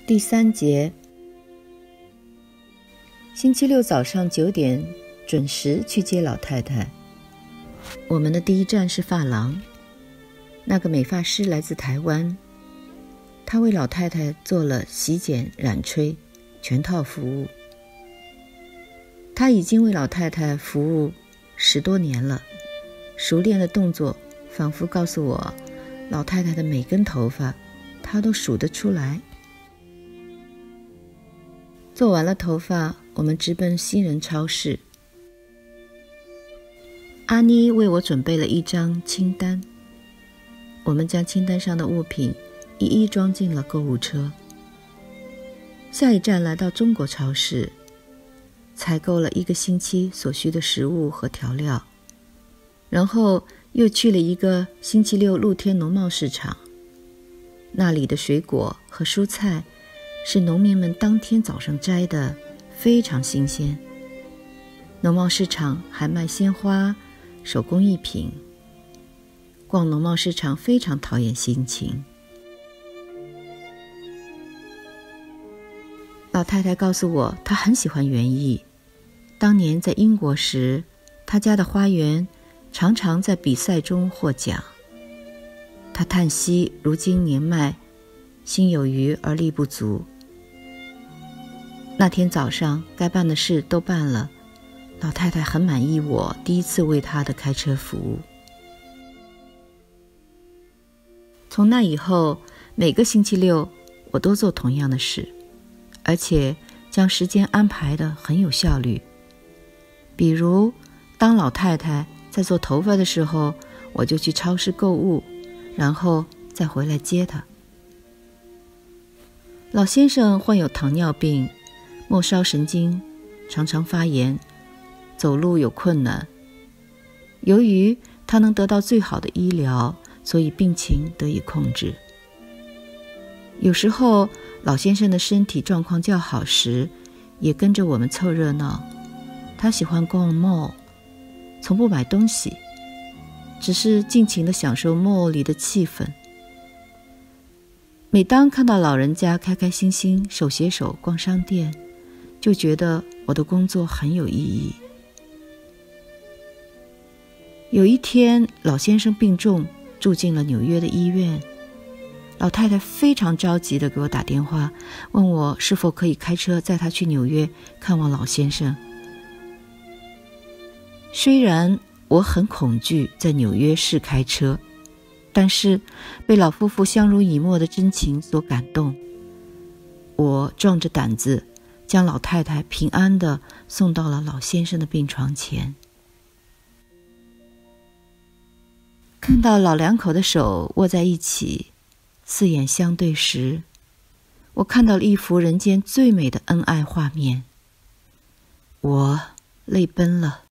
第3节，星期六早上9点准时去接老太太。我们的第一站是发廊，那个美发师来自台湾，他为老太太做了洗剪、染吹全套服务。他已经为老太太服务10多年了，熟练的动作仿佛告诉我，老太太的每根头发他都数得出来。做完了头发，我们直奔新人超市。阿妮为我准备了一张清单，我们将清单上的物品一一装进了购物车。下一站来到中国超市，采购了1个星期所需的食物和调料，然后又去了一个星期六露天农贸市场。那里的水果和蔬菜是农民们当天早上摘的，非常新鲜。农贸市场还卖鲜花、手工艺品。逛农贸市场非常陶冶心情。老太太告诉我，她很喜欢园艺。当年在英国时，她家的花园常常在比赛中获奖。她叹息，如今年迈，心有余而力不足。那天早上该办的事都办了，老太太很满意我第一次为她的开车服务。从那以后，每个星期六我都做同样的事，而且将时间安排得很有效率。比如当老太太在做头发的时候，我就去超市购物，然后再回来接她。老先生患有糖尿病，末梢神经常常发炎，走路有困难。由于他能得到最好的医疗，所以病情得以控制。有时候老先生的身体状况较好时，也跟着我们凑热闹。他喜欢逛 mall， 从不买东西，只是尽情地享受 mall 里的气氛。每当看到老人家开开心心手携手逛商店，就觉得我的工作很有意义。有一天，老先生病重，住进了纽约的医院。老太太非常着急地给我打电话，问我是否可以开车载她去纽约看望老先生。虽然我很恐惧在纽约市开车，但是被老夫妇相濡以沫的真情所感动。我壮着胆子将老太太平安地送到了老先生的病床前。看到老两口的手握在一起，四眼相对时，我看到了一幅人间最美的恩爱画面，我泪奔了。